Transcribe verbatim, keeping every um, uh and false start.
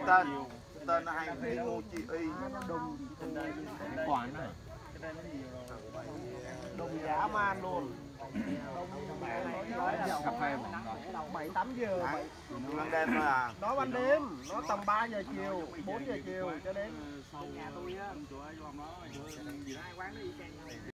tên tên hay Mochi y quán này Đùng dã man luôn. cà phê bảy tám giờ. ban đêm thôi à? Nó ban đêm, nó tầm ba giờ chiều, bốn giờ chiều cho đến nhà tôi á, chỗ ai làm đó, gì đó hai quán nó y chang nhau.